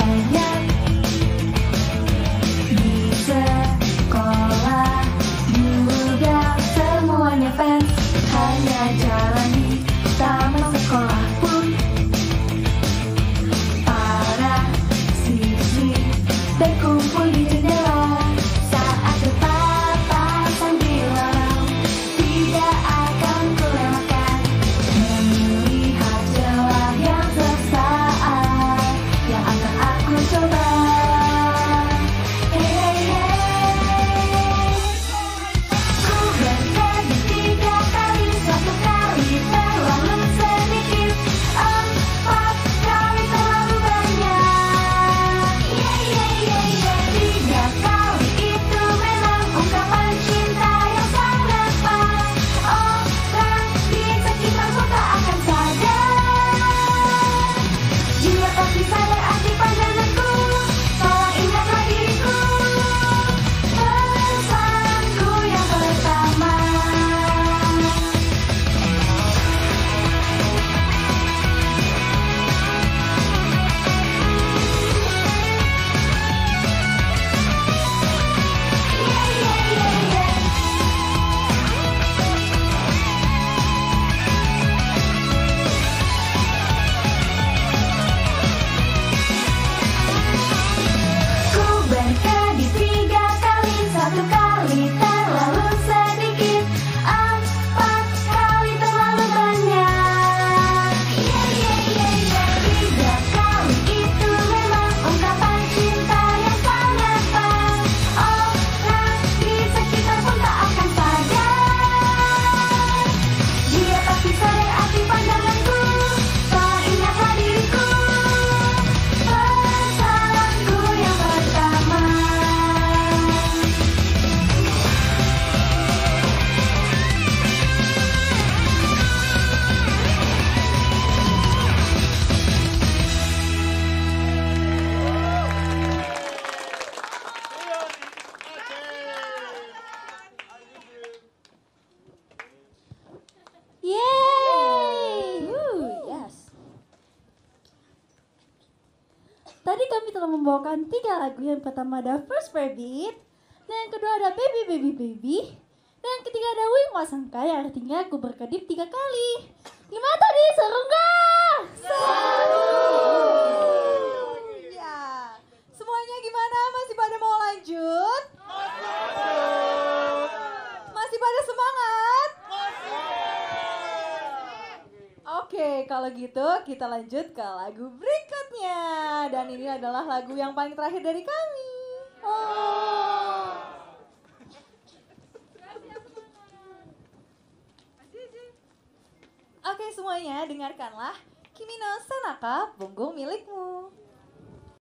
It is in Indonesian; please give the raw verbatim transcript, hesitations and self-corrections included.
banyak. Di sekolah juga semuanya fans. Hanya jalan di taman sekolah pun para siswi berkumpul di jendela. Saat berpapasan di lorong, tidak akan kulewatkan melihat celah yang sesaat yang akan aku coba. Hey, hey, hey. Ku berkedip tiga kali, satu kali terlalu sedikit, empat kali terlalu banyak. Yeah, yeah, yeah, yeah. Tiga kali itu memang ungkapan cinta yang sangat pas. Orang di sekitarku tak akan sadar. Jika pasti sadar arti pandanganku, tolong ingatlah diriku. Pesanku yang pertama. Yeah, yeah, yeah, yeah. Ku berkedip tiga kali, satu kali terlalu sedikit, empat kali terlalu banyak. Yeah, yeah, yeah, yeah. Tiga kali itu memang ungkapan cinta yang sangat pas. Orang di sekitar pun tak akan sadar. Dia pasti sadar arti pandanganku, tolong ingatlah diriku. Pesanku yang pertama. Yeay! Woo, yes. Tadi kami telah membawakan tiga lagu. Yang pertama ada First Rabbit, dan yang kedua ada Baby Baby Baby, dan yang ketiga ada Wing Wasangka, yang artinya aku berkedip tiga kali. Gimana tadi? Seru nggak? Seru! Ya, semuanya gimana? Masih pada mau lanjut? Masih pada semangat? Oke, kalau gitu kita lanjut ke lagu berikutnya. Dan ini adalah lagu yang paling terakhir dari kami. Oh. Oke semuanya, dengarkanlah Kimi no Sanaka, Punggung Milikmu.